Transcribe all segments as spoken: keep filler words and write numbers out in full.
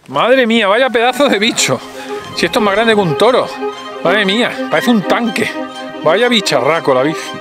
Madre mía, vaya pedazo de bicho. Si esto es más grande que un toro. Madre mía, parece un tanque. Vaya bicharraco la bici.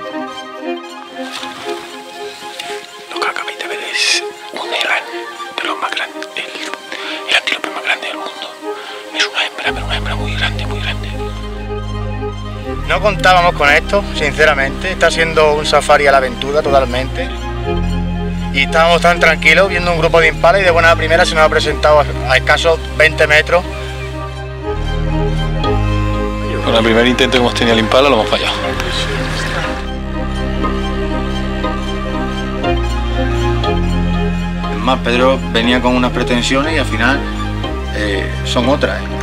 Lo que acabáis de ver es un elan de los más grandes, el, el antílope más grande del mundo. Es una hembra, pero una hembra muy grande, muy grande. No contábamos con esto, sinceramente. Está siendo un safari a la aventura totalmente. Y estábamos tan tranquilos viendo un grupo de impalas y de buena primera se nos ha presentado a escasos veinte metros. Con el primer intento que hemos tenido al impala lo hemos fallado. Es más, Pedro venía con unas pretensiones y al final eh, son otras. ¿eh?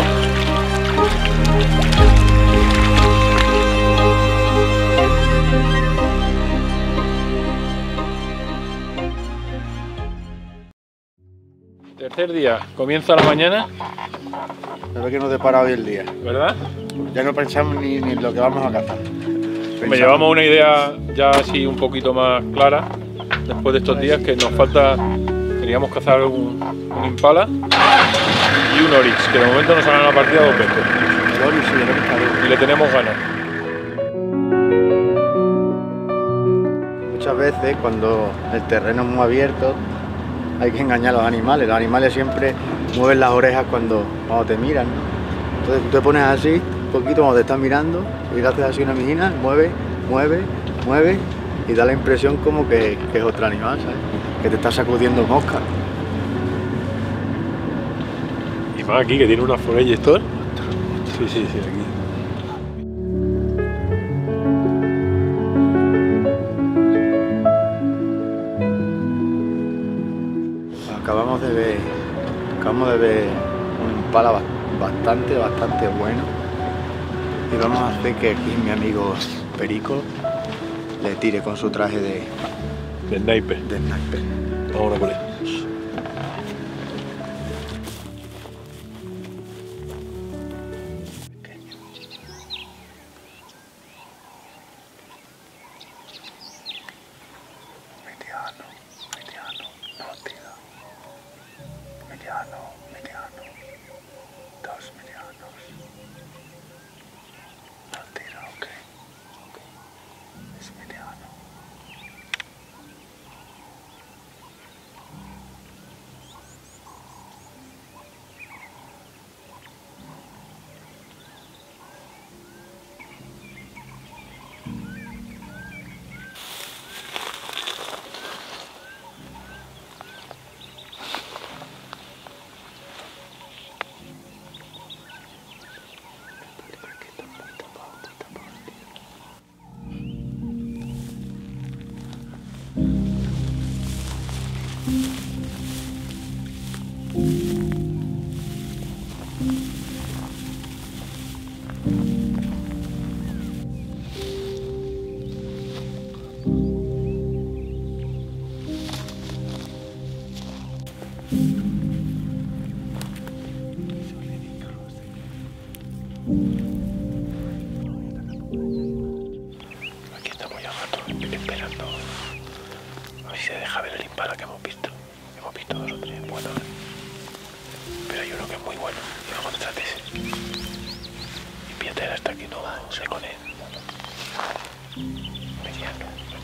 Tercer día, comienza la mañana. A ver qué nos depara hoy el día. ¿Verdad? Ya no pensamos ni, ni en lo que vamos a cazar. Me llevamos una idea ya así un poquito más clara después de estos días, que nos falta, queríamos cazar un, un impala y un oryx, que de momento nos han la partida dos veces. El oryx, sí, el oryx está bien. Y le tenemos ganas. Muchas veces cuando el terreno es muy abierto hay que engañar a los animales. Los animales siempre mueven las orejas cuando, cuando te miran, ¿no? Entonces tú te pones así, un poquito cuando te están mirando, y le haces así una mijina, mueve, mueve, mueve, y da la impresión como que, que es otro animal, ¿sabes? Que te está sacudiendo mosca. Y más aquí, que tiene una forella esto. Sí, sí, sí, aquí. Acabamos de ver, acabamos de ver un impala bastante, bastante bueno. Y vamos a hacer que aquí mi amigo Perico le tire con su traje de, De sniper. de sniper. Vamos a por él. Mediano, mediano, no tira. Mediano, mediano. Dos medianos. No tira, ok. Es mediano. Aquí estamos ya rato esperando a ver si se deja ver el impala que hemos visto. Hemos visto dos o tres buenos, pero hay uno que es muy bueno y no contrates. Y fíjate hasta que no se con él. Mediano.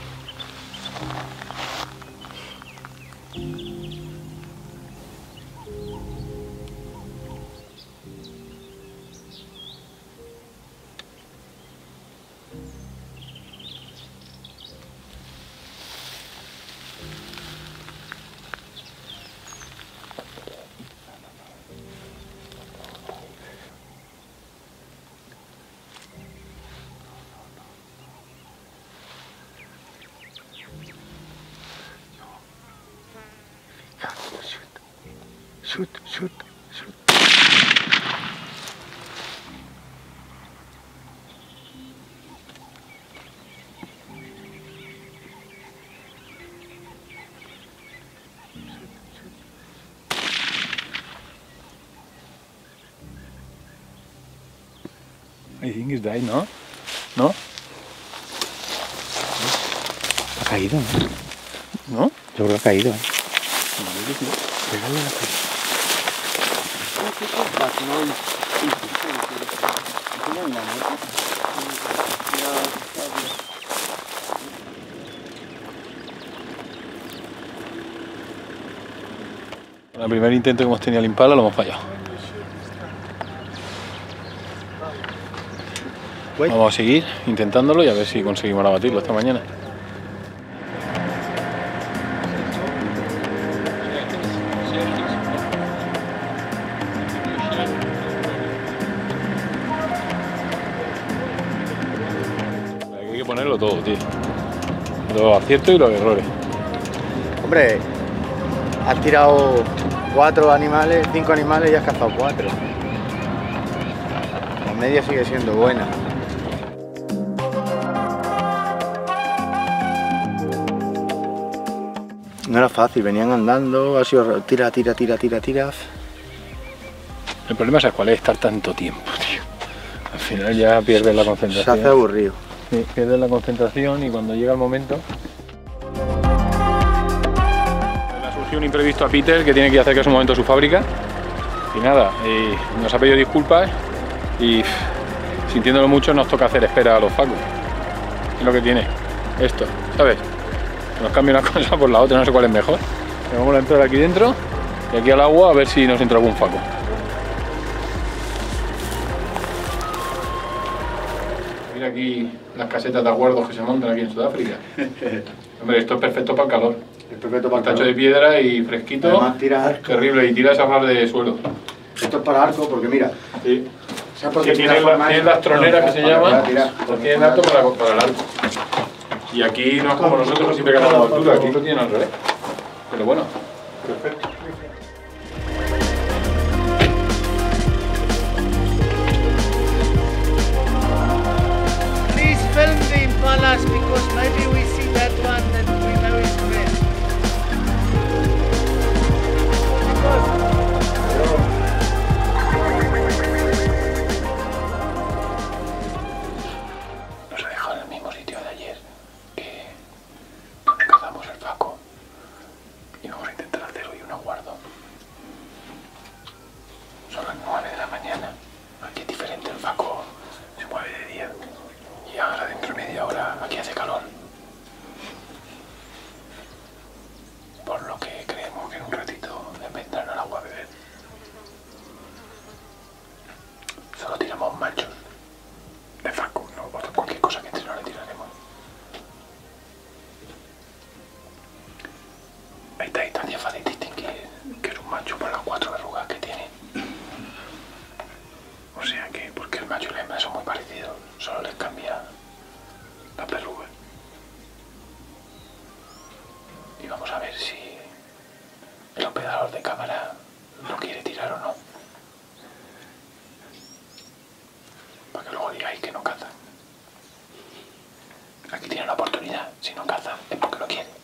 Shoot, shoot, shoot. I think it's died, ¿no? ¿No? Ha caído, ¿no? ¿No? Yo creo que ha caído, ¿eh? No, yo creo que sí. Pégale a la caída. El primer intento que hemos tenido al impala lo hemos fallado. Vamos a seguir intentándolo y a ver si conseguimos abatirlo esta mañana. Hay que ponerlo todo, tío. Los aciertos y los errores. Hombre, has tirado cuatro animales, cinco animales y has cazado cuatro. La media sigue siendo buena. No era fácil, venían andando, ha sido tira, tira, tira, tira, tira. El problema es cuál es estar tanto tiempo, tío. Al final ya pierdes la concentración. Se hace aburrido. Sí, pierdes la concentración y cuando llega el momento... Le ha surgido un imprevisto a Peter que tiene que acercarse un momento a su fábrica. Y nada, y nos ha pedido disculpas y sintiéndolo mucho nos toca hacer espera a los facos. Es lo que tiene esto, ¿sabes? Nos cambia una cosa por la otra, no sé cuál es mejor. Vamos a entrar aquí dentro y aquí al agua a ver si nos entra algún faco. Mira aquí las casetas de aguardos que se montan aquí en Sudáfrica. Hombre, esto es perfecto para el calor. Es perfecto para el Tacho calor. de piedra y fresquito. Además tira arco. Terrible, y tiras a ras de suelo. Esto es para arco porque mira. Sí. ¿Sabes por qué Que tiene, tira la, tiene las troneras que se llaman. Tiene el alto para, para el arco. Y aquí no es como nosotros que siempre ganamos altura, aquí lo tienen al revés. Pero bueno, perfecto. Please film the impalas because maybe we see that one that we know is red. Nos ha dejado en el mismo sitio de ayer que donde cazamos el faco y vamos a intentar hacer hoy un aguardo. Son las nueve de la mañana. Aquí es diferente, el faco se mueve de día y ahora dentro de media hora aquí hace calor. Por lo que creemos que en un ratito vendrán al agua a beber. Solo tiramos machos de faco, no por cualquier cosa que entre no le tiraremos. A esta distancia es fácil distinguir que es un macho por las cuatro verrugas que tiene. O sea que, porque el macho y la hembra son muy parecidos, solo les cambia las verrugas. Y vamos a ver si el operador de cámara lo quiere tirar o no. Para que luego digáis que no cazan. Aquí tiene la oportunidad, si no cazan es porque lo quiere.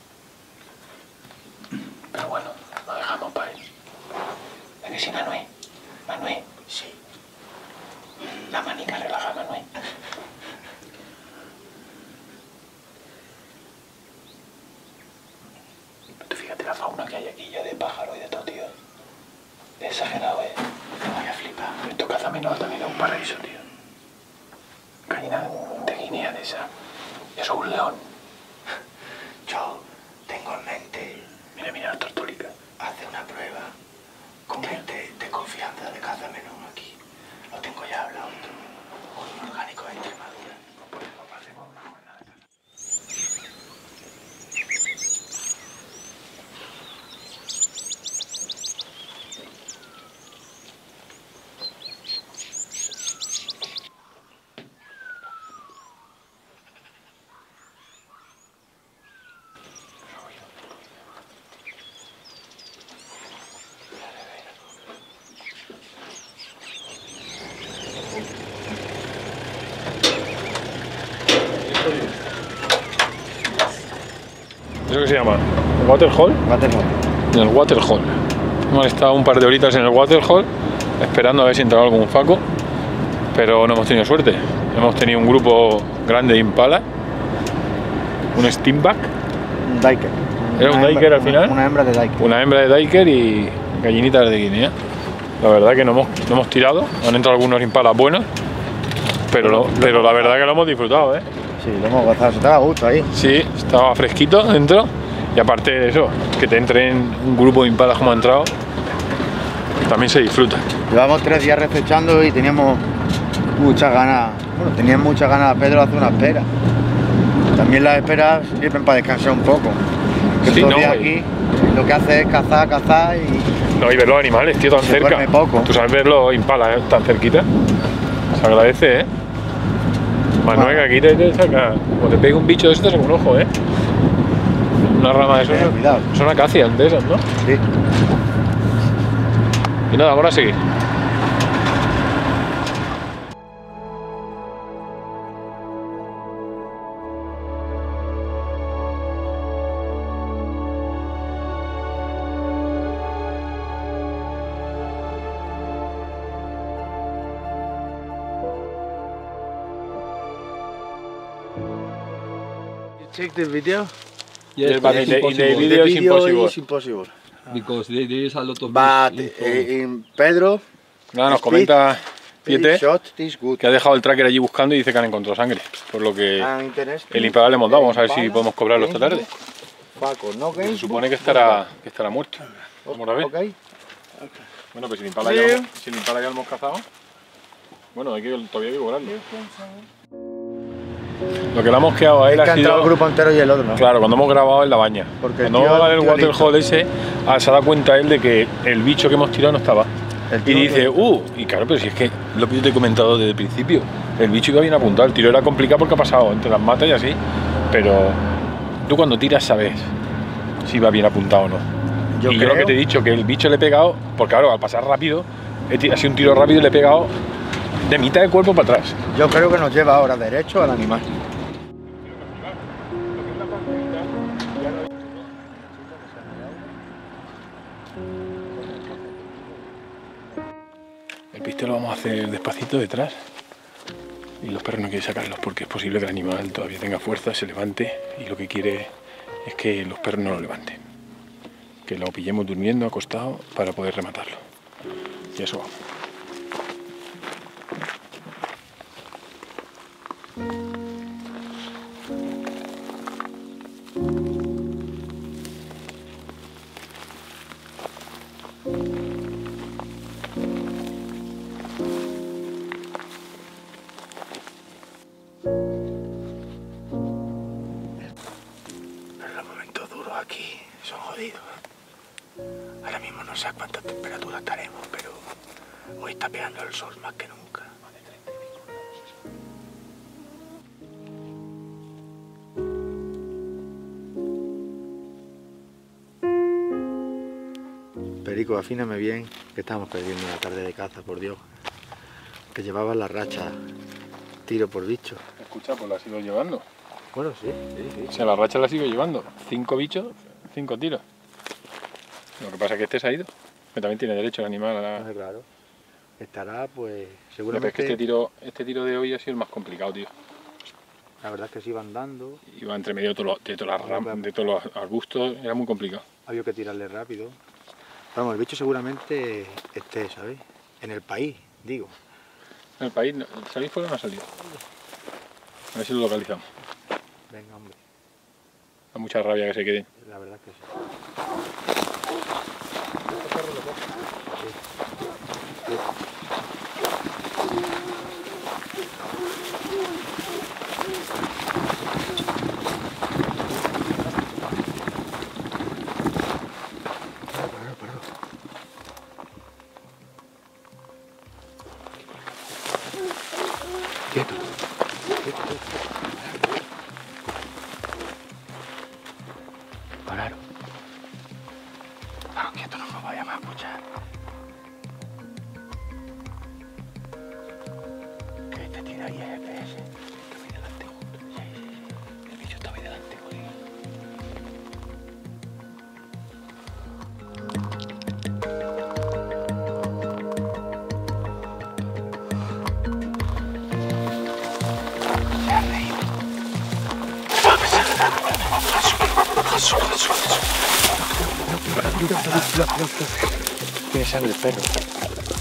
Pero bueno, lo dejamos para él. ¿Es que sí, Manuel? Manuel, sí. La manica relaja, Manuel. Tú fíjate la fauna que hay aquí ya de pájaro y de todo, tío. Es exagerado, eh. Me voy a flipar. Esto caza menor también es un paraíso, tío. Gallina de Guinea de esa. Eso es un león. Yo tengo en mente Mira, mira la tortulica. hacer una prueba con gente de confianza de caza menor aquí. Lo tengo ya hablado con un orgánico de Extremadura. Pues hacemos una jornada de caza. ¿Eso qué se llama? ¿Waterhole? Waterhole. En el waterhole. Hemos estado un par de horitas en el waterhole esperando a ver si entraba algún faco, pero no hemos tenido suerte. Hemos tenido un grupo grande de impala, un steamback, Un Diker. ¿Era un Una Diker hembra- al final? Una hembra de Diker. una hembra de Diker y gallinitas de Guinea. La verdad que no hemos, no hemos tirado, han entrado algunos impalas buenos, pero, no, pero la verdad que lo hemos disfrutado, ¿eh? Sí, lo hemos gozado, se estaba a gusto ahí. Sí, estaba fresquito dentro y aparte de eso, que te entre en un grupo de impalas como ha entrado, también se disfruta. Llevamos tres días reflechando y teníamos muchas ganas, bueno, tenían muchas ganas Pedro de hacer una espera. También las esperas sirven para descansar un poco. Que Sí, estos no, días y- aquí lo que hace es cazar, cazar y No, y ver los animales, tío, tan Se cerca. duerme poco. Tú sabes ver los impalas ¿eh? tan cerquita. Se agradece, ¿eh? Manuel, que aquí te, te saca. Cuando te pega un bicho de eso, te saca un ojo, ¿eh? Una rama de eso. Eh, cuidado. Son acacias de esas, ¿no? sí. Y nada, vamos a seguir. Check the video. Yes, but in the- in the The video is video impossible. is impossible. Because there, there is a lot of But this info. eh, in Pedro, Nada, nos Speed, comenta he Piete shot this good. que ha dejado el tracker allí buscando y dice que han encontrado sangre. Por lo que And interesting, el impala le hemos dado. Vamos a ver si impala, podemos cobrarlo esta tarde. Paco, no Se games, supone que estará, que estará muerto. Vamos a ver. okay. Bueno, pues si el impala ya, lo hemos- si el impala ya lo hemos cazado, bueno, hay que, todavía hay que cobrarlo. Lo que le hemos quedado a él Es que ha ha entrado sido... el grupo entero y el otro no. Claro, cuando hemos grabado en la baña. Porque el cuando tío- vamos a ver el tío waterhole listo. ese, ah, se ha dado cuenta él de que el bicho que hemos tirado no estaba. El Y tío dice, que- uh, y claro, pero si es que lo que yo te he comentado desde el principio, el bicho iba bien apuntado, el tiro era complicado porque ha pasado entre las matas y así, pero tú cuando tiras sabes si va bien apuntado o no. Yo y yo creo- lo que te he dicho, que el bicho le he pegado, porque claro, al pasar rápido, he ti- ha sido un tiro rápido y le he pegado de mitad del cuerpo para atrás. Yo creo que nos lleva ahora derecho al animal. El piste lo vamos a hacer despacito detrás y los perros no quieren sacarlos porque es posible que el animal todavía tenga fuerza, se levante y lo que quiere es que los perros no lo levanten. Que lo pillemos durmiendo, acostado, para poder rematarlo. Y eso vamos. Pero los momentos duros aquí son jodidos. Ahora mismo no sé a cuánta temperatura estaremos, pero hoy está pegando el sol más que nunca. Perico, afíname bien, que estamos perdiendo la tarde de caza, por Dios. Que llevabas la racha, tiro por bicho. Escucha, pues la sigo llevando. Bueno, sí, sí, O sea, la racha la sigo llevando. Cinco bichos, cinco tiros. Lo que pasa es que este se ha ido. Que también tiene derecho el animal a la... No es raro. Estará, pues, Pero es seguramente... que este tiro, este tiro de hoy ha sido el más complicado, tío. La verdad es que se iban dando, Iba entre medio de todos los, de todas las ram- de todos los arbustos, era muy complicado. había que tirarle rápido. Vamos, el bicho seguramente esté, ¿sabes? En el país, digo. En el país, no- ¿salir fuera o no ha salido? A ver si lo localizamos. Venga, hombre, Da mucha rabia que se queden. la verdad es que sí. Quieto. Pararos. Pararos quieto, no me vayamos a escuchar. Que este tiene ahí el G P S. Que viene delante justo. Sí, sí, sí. El bicho estaba ahí delante, jodido. Se ha reído. Tiene sangre el perro.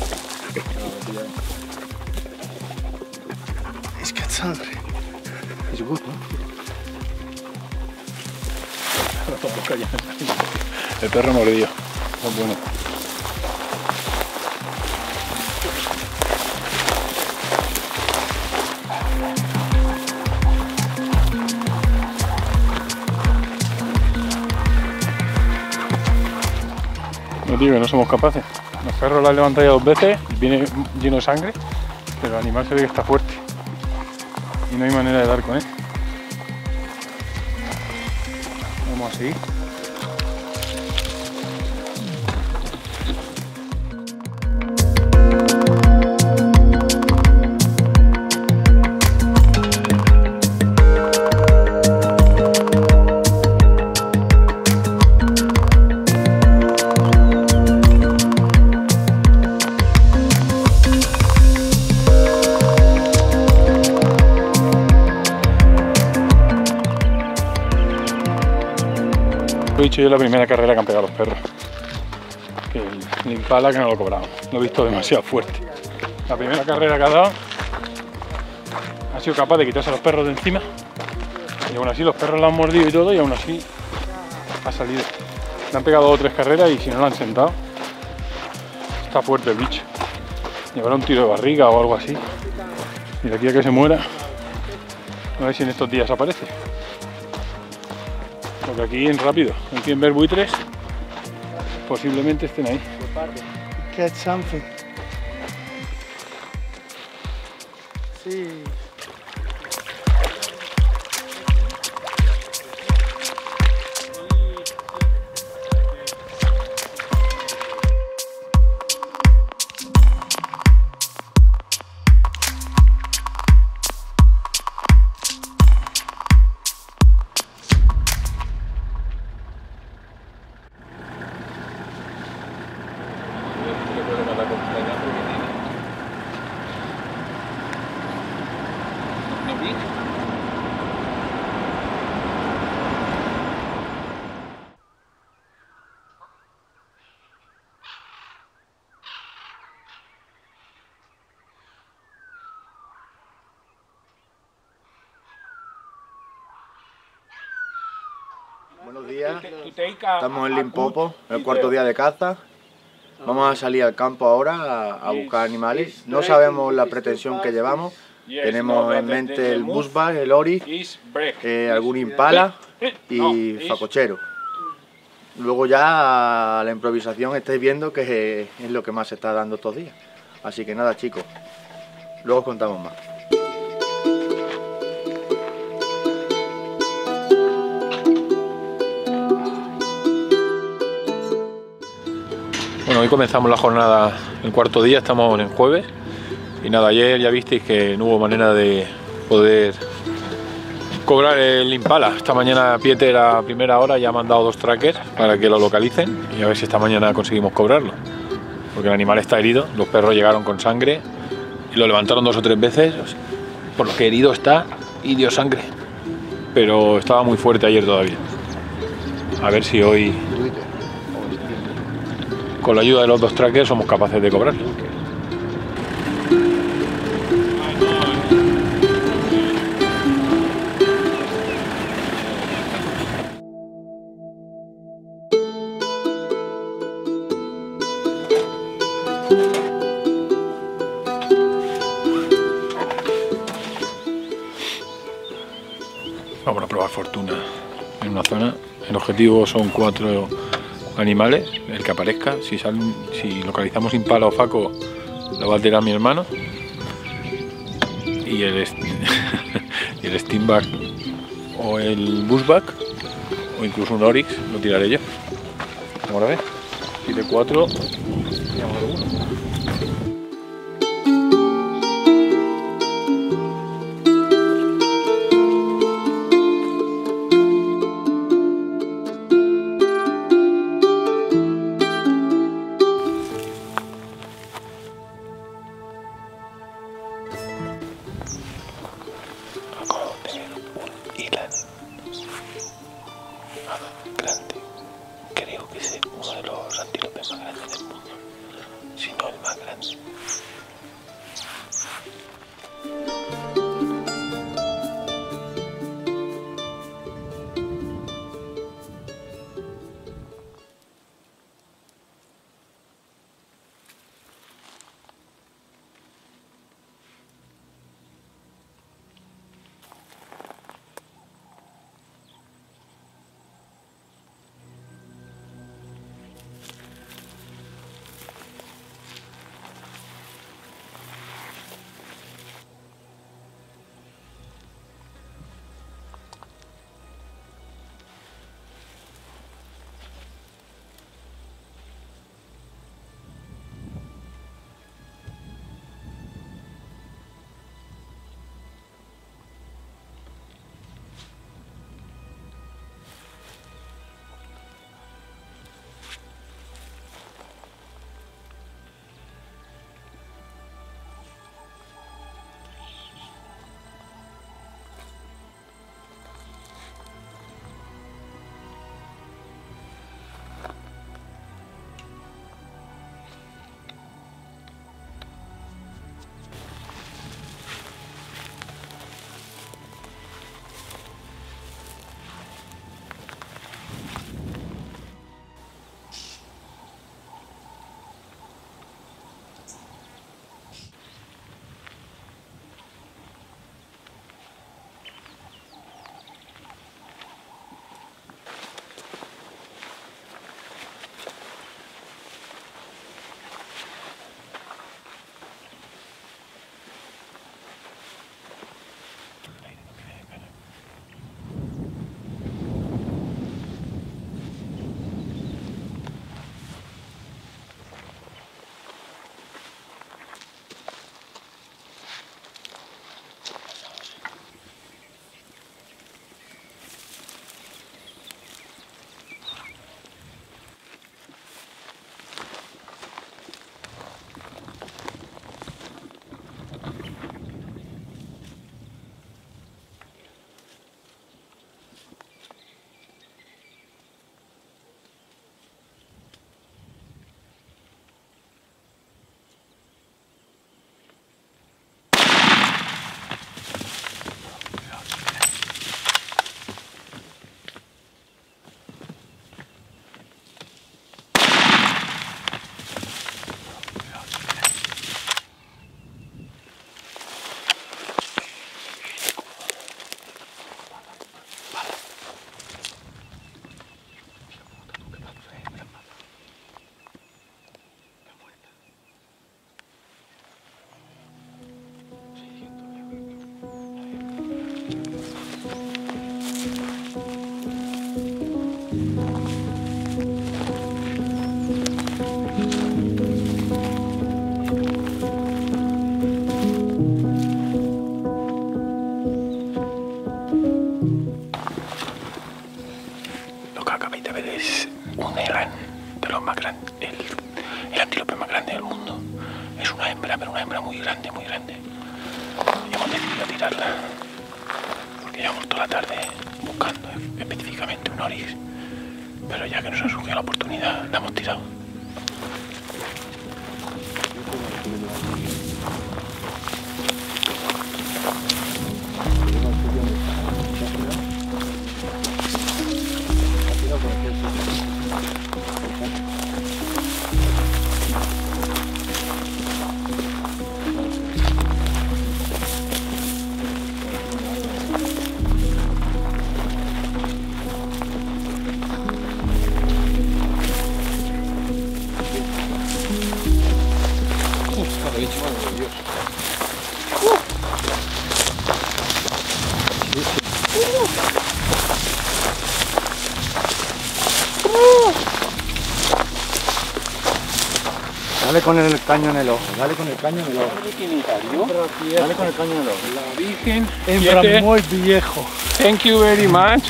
ya. It's got sangre. It's good, ¿no? El perro mordido. Muy bueno. No digo que no somos capaces. Los perros la han levantado ya dos veces, viene lleno de sangre, pero el animal se ve que está fuerte. Y no hay manera de dar con él. Vamos a seguir. He dicho yo la primera carrera que han pegado los perros. Que el, el Impala que no lo cobramos. Lo he visto demasiado fuerte. La primera carrera que ha dado ha sido capaz de quitarse a los perros de encima. Y aún así los perros la han mordido y todo, y aún así ha salido. Le han pegado dos o tres carreras y si no lo han sentado, está fuerte el bicho. Llevará un tiro de barriga o algo así. Y de aquí a que se muera, a ver si en estos días aparece. Porque aquí en rápido, aquí en ver buitres, posiblemente estén ahí. Catch something. Sí. Buenos días, estamos en Limpopo, el cuarto día de caza. Vamos a salir al campo ahora a, a buscar animales. No sabemos la pretensión que llevamos. Tenemos en mente el bushback, el oryx, eh, algún impala y facochero. Luego ya la improvisación estáis viendo que es, es lo que más se está dando estos días. Así que nada, chicos, luego os contamos más. Bueno, hoy comenzamos la jornada, el cuarto día, estamos en jueves. Y nada, ayer ya visteis que no hubo manera de poder cobrar el Impala. Esta mañana Pieter a primera hora ya ha mandado dos trackers para que lo localicen y a ver si esta mañana conseguimos cobrarlo. Porque el animal está herido, los perros llegaron con sangre y lo levantaron dos o tres veces, por lo que herido está y dio sangre. Pero estaba muy fuerte ayer todavía. A ver si hoy, con la ayuda de los dos trackers, somos capaces de cobrarlo. Vamos a probar fortuna en una zona. El objetivo son cuatro animales, el que aparezca. Si, salen, si localizamos impala o faco, lo va a tirar mi hermano. Y el, y el steamback o el bushback, o incluso un oryx, lo tiraré yo. Vamos a ver. Si de cuatro, tiramos de uno. Grande, creo que es uno de los antílopes más grandes del mundo, si no el más grande. Porque llevamos toda la tarde buscando específicamente un oryx, pero ya que nos ha surgido la oportunidad, la hemos tirado. Dale con el caño en el ojo, dale con el caño en el ojo. Dale con el caño en el ojo. La Virgen. Hembra siete. muy viejo. Thank you very much.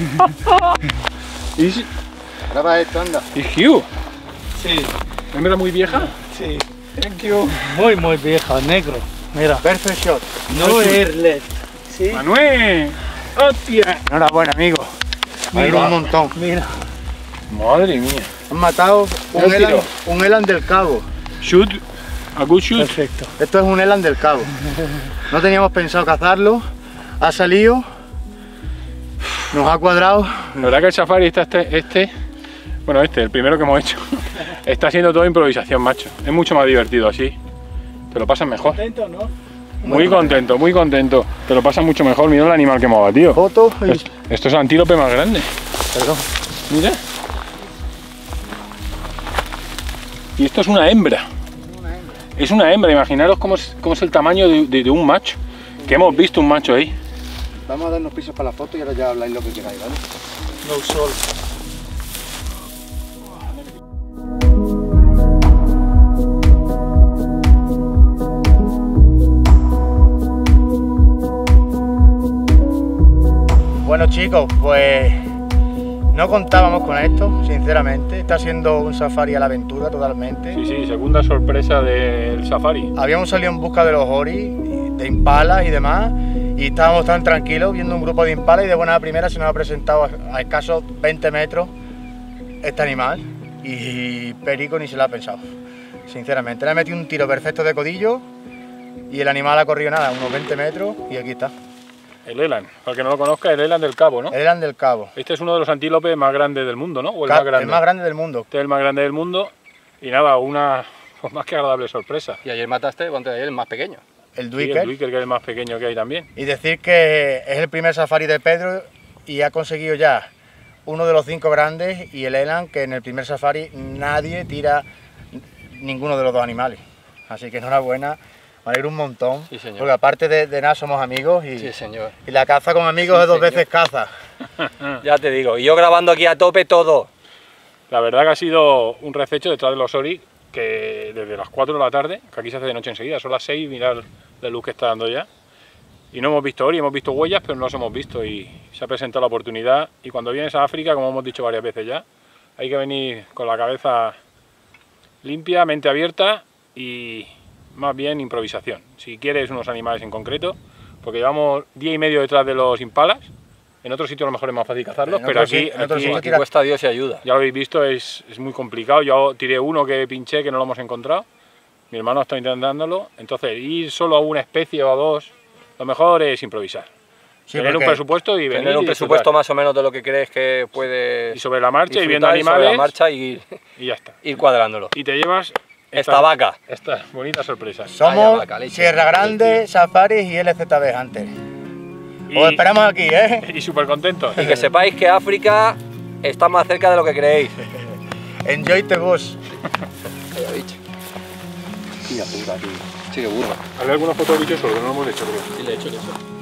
is, Graba esto, anda. is Hugh. Sí, ¿Hembra muy vieja? sí. Thank you. Muy, muy vieja, negro. Mira. Perfect shot. No Erlet. Sí. Manuel. ¡Hostia! Enhorabuena, amigo. Hay Mira. un montón. Mira. Madre mía. Han matado un Yo tiro. elan, un elan del cabo. Shoot. A good shoot. Perfecto. Esto es un eland del Cabo. No teníamos pensado cazarlo, ha salido, nos ha cuadrado. La verdad que el safari está este, este, bueno este, el primero que hemos hecho, está siendo todo improvisación, macho. Es mucho más divertido así. Te lo pasas mejor. ¿Contento, no? Muy contento, muy contento. Te lo pasas mucho mejor. Mira el animal que hemos abatido. Fotos y... Es- Esto es antílope más grande. Perdón. Mira. Y esto es una hembra. Es una hembra. Imaginaros cómo es, cómo es el tamaño de, de- de un macho. Que hemos visto un macho ahí. Vamos a darnos pisos para la foto y ahora ya habláis lo que queráis, ¿vale? No sol. Bueno chicos, pues no contábamos con esto, sinceramente. Está siendo un safari a la aventura totalmente. Sí, sí, segunda sorpresa del safari. Habíamos salido en busca de los oris, de impalas y demás, y estábamos tan tranquilos viendo un grupo de impalas y de buena primera se nos ha presentado a, a escasos veinte metros este animal y Perico ni se lo ha pensado, sinceramente. Le ha metido un tiro perfecto de codillo y el animal ha corrido nada, unos veinte metros y aquí está. El eland, para el que no lo conozca, el eland del Cabo, ¿no? El eland del Cabo. Este es uno de los antílopes más grandes del mundo, ¿no? O el Ca- más grande. el más grande del mundo. Este es el más grande del mundo. Y nada, una pues, más que agradable sorpresa. Y ayer mataste, o antes de ayer, el más pequeño. El Sí, Duiker. el Duiker, que es el más pequeño que hay también. Y decir que es el primer safari de Pedro y ha conseguido ya uno de los cinco grandes y el eland, que en el primer safari nadie tira ninguno de los dos animales. Así que enhorabuena, me alegro un montón, Sí, señor. porque aparte de, de nada somos amigos y, Sí, señor. y la caza con amigos Sí, es dos señor. veces caza. Ya te digo, y yo grabando aquí a tope todo. La verdad que ha sido un rececho detrás de los Ori, que desde las cuatro de la tarde, que aquí se hace de noche enseguida, son las seis, mirad la luz que está dando ya. Y no hemos visto Ori, hemos visto huellas, pero no los hemos visto y se ha presentado la oportunidad. Y cuando vienes a África, como hemos dicho varias veces ya, hay que venir con la cabeza limpia, mente abierta y más bien improvisación. Si quieres unos animales en concreto, porque llevamos día y medio detrás de los impalas, en otros sitios a lo mejor es más fácil cazarlos, En pero otros aquí, sí- en otros aquí- sitios Aquí cuesta Dios y ayuda. ya lo habéis visto, es, es muy complicado. Yo tiré uno que pinché que no lo hemos encontrado. Mi hermano está intentándolo. Entonces, ir solo a una especie o a dos, lo mejor es improvisar. Sí, Tener un porque presupuesto y venir Tener un y presupuesto disfrutar. más o menos de lo que crees que puedes Y sobre la marcha y viendo disfrutar y sobre animales la marcha y ir, y ya está. ir cuadrándolo. Y te llevas Esta vaca. Esta bonita sorpresa. somos Vaya vaca, leche. Sierra Grande, Safaris y L Z B Hunter. Y, Os esperamos aquí, ¿eh? y súper contentos. Y que sepáis que África está más cerca de lo que creéis. Enjoy the bush. Tía puta, tío. Sí, que burro. ¿Había alguna foto de bicho solo que no lo hemos hecho? Creo. Sí, le he hecho, le he hecho.